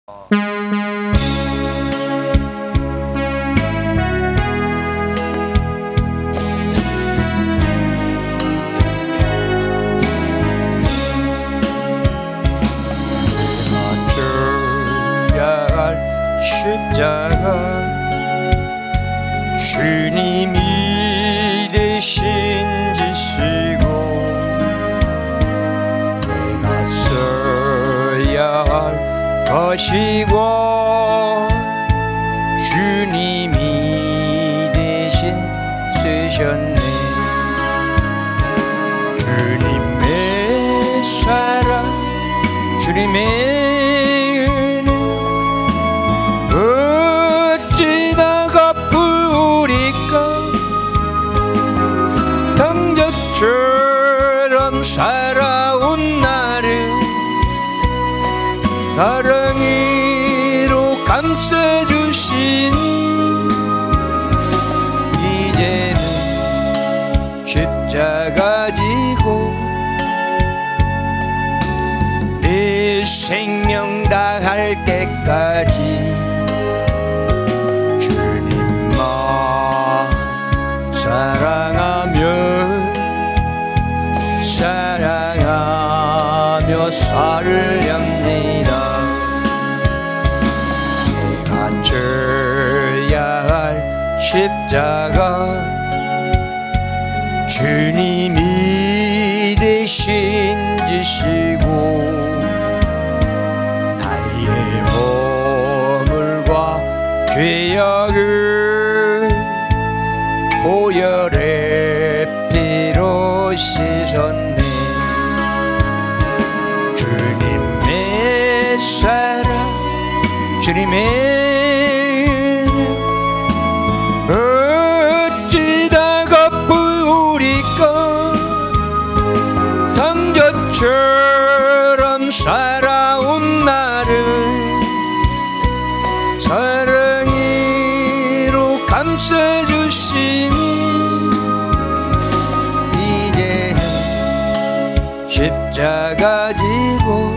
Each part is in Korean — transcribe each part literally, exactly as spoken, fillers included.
져야 할 십자가 주님이 대신 지시고 내가 써야 할 것이고 주님이 대신 쓰셨네. 주님의 사랑 주님의 은혜 어찌나 갚으리까. 덩젖처럼 살아온 나를 사랑으로 감싸주시니 이제는 십자가 지고 내 생명 다할 때까지 주님만 사랑하며 사랑하며 살렵니다. 내가 져야 할 십자가 주님이 대신 지시고 나의 허물과 죄악을 보혈의 피로 씻었네. 주님의 사랑 주님의 은혜 어찌다 갚으리까. 덩젖처럼 살아온 나를 사랑으로 감싸주시니 이제는 십자가 지고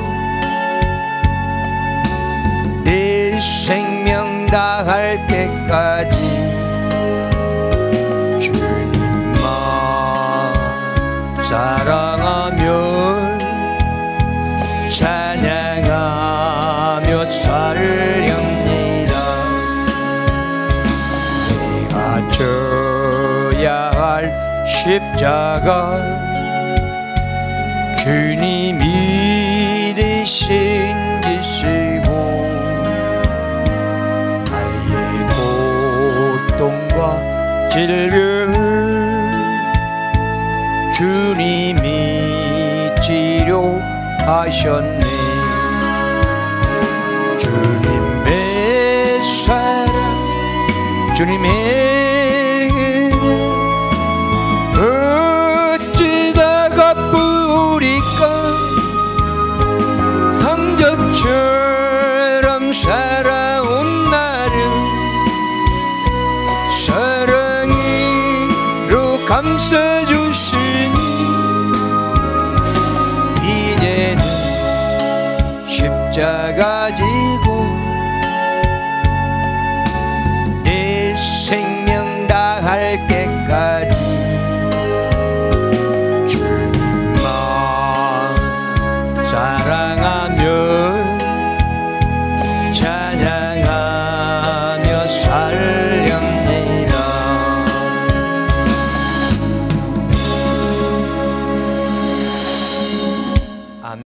내 생명 다할 때까지 주님만 사랑하며 찬양하며 살렵니다. 내가 져야 할 십자가 주님이 대신 지시고 나의 고통과 질병을 주님이 치료하셨네. 주님의 사랑 주님의 은혜 어찌다 갚으리까. 덩젖처럼 살아온 나를 사랑으로 감싸주시니 이제는 십자가 지고 내 생명 다할 때까지 주님만 사랑하며 찬양하며 살